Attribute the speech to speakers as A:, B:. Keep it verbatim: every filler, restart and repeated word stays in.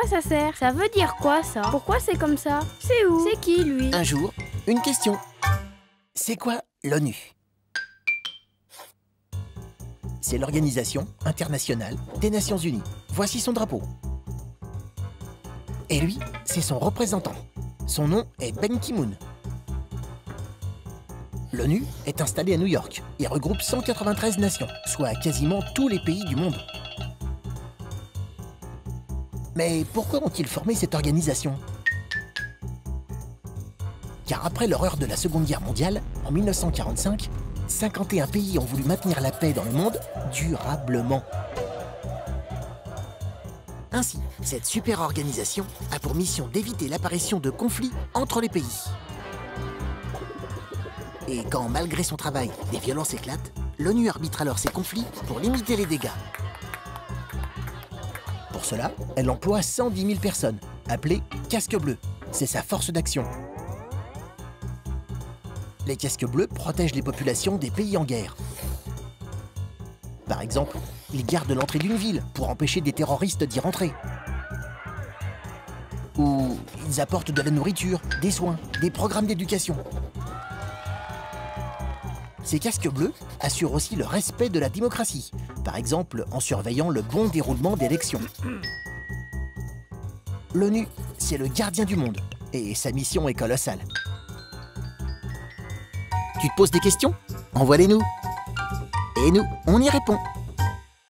A: quoi ça sert? Ça veut dire quoi ça? Pourquoi c'est comme ça? C'est où? C'est qui lui?
B: Un jour, une question. C'est quoi l'ONU? C'est l'Organisation internationale des Nations Unies. Voici son drapeau. Et lui, c'est son représentant. Son nom est Ban Ki-moon. L'ONU est installée à New York et regroupe cent quatre-vingt-treize nations, soit quasiment tous les pays du monde. Mais pourquoi ont-ils formé cette organisation? Car après l'horreur de la Seconde Guerre mondiale, en mille neuf cent quarante-cinq, cinquante et un pays ont voulu maintenir la paix dans le monde durablement. Ainsi, cette super organisation a pour mission d'éviter l'apparition de conflits entre les pays. Et quand, malgré son travail, des violences éclatent, l'ONU arbitre alors ces conflits pour limiter les dégâts. Pour cela, elle emploie cent dix mille personnes, appelées casques bleus. C'est sa force d'action. Les casques bleus protègent les populations des pays en guerre. Par exemple, ils gardent l'entrée d'une ville pour empêcher des terroristes d'y rentrer. Ou ils apportent de la nourriture, des soins, des programmes d'éducation. Ces casques bleus assurent aussi le respect de la démocratie, par exemple en surveillant le bon déroulement d'élections. L'ONU, c'est le gardien du monde, et sa mission est colossale. Tu te poses des questions? Envoie-les-nous. Et nous, on y répond.